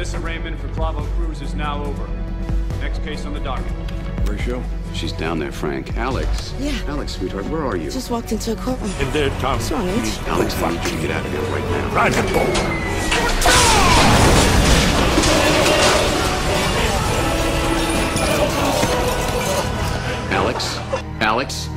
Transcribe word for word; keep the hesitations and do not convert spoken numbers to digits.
This arraignment for Clavo Cruz is now over. Next case on the docket. Ratio? She's down there, Frank. Alex. Yeah. Alex, sweetheart, where are you? Just walked into a courtroom. In there, Tom. What's wrong, H? Alex, I need you to get out of here right now. Right and go. Alex? Alex?